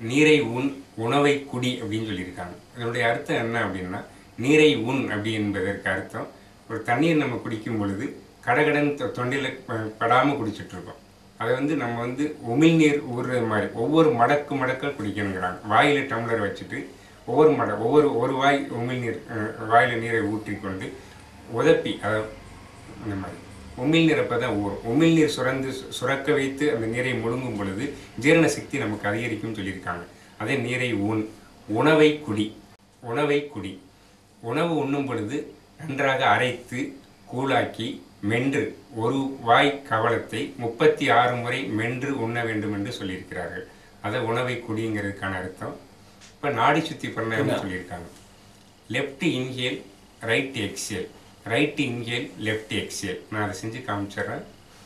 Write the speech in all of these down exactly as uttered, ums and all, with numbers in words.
நீரை உண் உணவை குடி அப்படின்னு சொல்லியிருக்காங்க. இதனுடைய அர்த்தம் என்ன அப்படின்னா, நீரை உண் அப்படி என்பதற்கு அர்த்தம் ஒரு தண்ணீர் நம்ம குடிக்கும் பொழுது கடகடன் தொண்டையில் படாமல் குடிச்சிட்டு இருக்கோம். அதை வந்து நம்ம வந்து உமிழ்நீர் ஊறுற மாதிரி ஒவ்வொரு மடக்கு மடக்க குடிக்கணுங்கிறாங்க. வாயில் டம்ளர் வச்சுட்டு ஒவ்வொரு மட ஒவ்வொரு ஒரு வாய் உமிழ்நீர் வாயில் நீரை ஊற்றி கொண்டு உதப்பி அதை இந்த மாதிரி உமிழ்நீர் அப்போ தான் ஊறும். உமிழ்நீர் சுரந்து சுரக்க வைத்து அந்த நீரை முழுங்கும் பொழுது ஜீரண சக்தி நமக்கு அதிகரிக்கும்னு சொல்லியிருக்காங்க. அதே நீரை உண் உணவை குடி உணவை குடி உணவு உண்ணும் பொழுது நன்றாக அரைத்து கூழாக்கி மென்று ஒரு வாய் கவளத்தை முப்பத்தி ஆறு முறை மென்று உண்ண வேண்டும் என்று சொல்லியிருக்கிறார்கள். அதை உணவை குடிங்கிறதுக்கான அர்த்தம். இப்போ நாடி சுத்தி பிராணாயாமம் சொல்லியிருக்காங்க. Left inhale right exhale, right inhale left exhale. நான் அதை செஞ்சு காமிச்சிடுறேன்.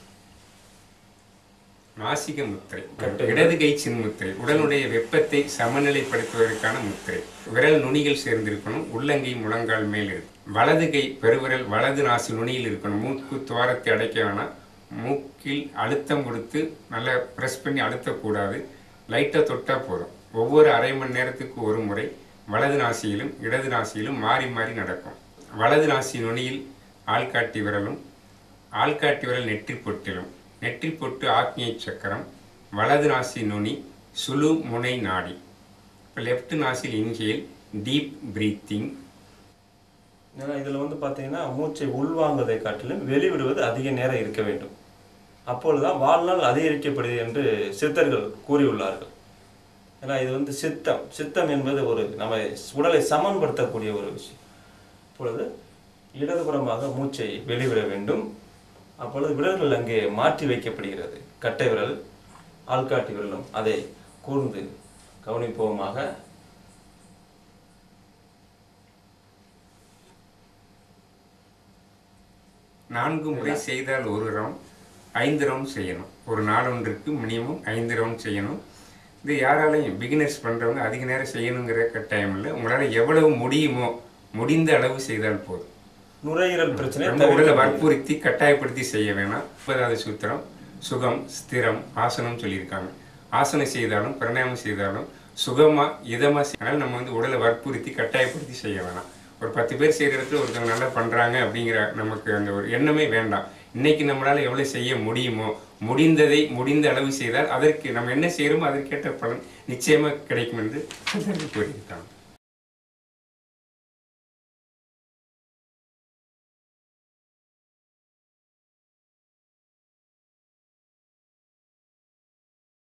நாசிக முத்திரை, இடது கை சின்முத்திரை, உடலுடைய வெப்பத்தை சமநிலைப்படுத்துவதற்கான முத்திரை. விரல் நுனிகள் சேர்ந்திருக்கணும், உள்ளங்கை முழங்கால் மேல் இருக்கும். வலது கை பெருவிரல் வலது நாசி நுனியில் இருக்கணும். மூக்கு துவாரத்தை அடைக்க வேணாம். மூக்கில் அழுத்தம் கொடுத்து நல்லா ப்ரெஸ் பண்ணி அழுத்தக்கூடாது. லைட்டாக தொட்டால் போதும். ஒவ்வொரு அரை மணி நேரத்துக்கு ஒரு முறை வலது நாசியிலும் இடது நாசியிலும் மாறி மாறி நடக்கும். வலது நாசி நுனியில் ஆள்காட்டி விரலும், ஆள்காட்டி விரல் நெற்றி பொட்டிலும், நெற்றி பொட்டு ஆக்ஞை சக்கரம், வலது நாசி நுனி சுழு முனை நாடி. இப்போ லெஃப்ட் நாசில் இன்ஹேல் டீப் பிரீத்திங். ஏன்னா இதில் வந்து பார்த்தீங்கன்னா மூச்சை உள்வாங்குவதை காட்டிலும் வெளிவிடுவது அதிக நேரம் இருக்க வேண்டும். அப்பொழுதுதான் வாழ்நாள் அதிகரிக்கப்படுது என்று சித்தர்கள் கூறியுள்ளார்கள். ஏன்னா இது வந்து சித்தம் சித்தம் என்பது ஒரு நம்ம உடலை சமன்படுத்தக்கூடிய ஒரு விஷயம். இப்பொழுது இடதுபுறமாக மூச்சை வெளிவிட வேண்டும். அப்பொழுது விரல்கள் அங்கே மாற்றி வைக்கப்படுகிறது. கட்டை விரல் ஆள்காட்டி விரலும் அதை கூர்ந்து கவனிப்போமாக. நான்கு முறை செய்தால் ஒரு ரவுண்ட், ஐந்து ரவுண்ட் செய்யணும். ஒரு நாளொன்றுக்கு மினிமம் ஐந்து ரவுண்ட் செய்யணும். இது யாராலையும் பிகினர்ஸ் பண்ணுறவங்க அதிக நேரம் செய்யணுங்கிற கட்டாயம் இல்லை. உங்களால் எவ்வளவு முடியுமோ முடிந்த அளவு செய்தால் போதும். நுரையீரல் பிரச்சனை நம்ம உடலை வற்புறுத்தி கட்டாயப்படுத்தி செய்ய வேணாம். முப்பதாவது சூத்திரம் சுகம் ஸ்திரம் ஆசனம் சொல்லியிருக்காங்க. ஆசனம் செய்தாலும் பிராணாயாமம் செய்தாலும் சுகமாக இதமாக செய்யணும். நம்ம வந்து உடலை வற்புறுத்தி கட்டாயப்படுத்தி செய்ய வேணாம். ஒரு பத்து பேர் செய்கிற இடத்துல ஒருத்தவங்க நல்லா பண்ணுறாங்க அப்படிங்கிற நமக்கு அந்த ஒரு எண்ணமே வேண்டாம். இன்னைக்கு நம்மளால் எவ்வளோ செய்ய முடியுமோ முடிந்ததை முடிந்த அளவு செய்தால் அதற்கு நம்ம என்ன செய்கிறோமோ அதற்கேற்ற பலன் நிச்சயமாக கிடைக்கும் என்று கூறியிருக்காங்க.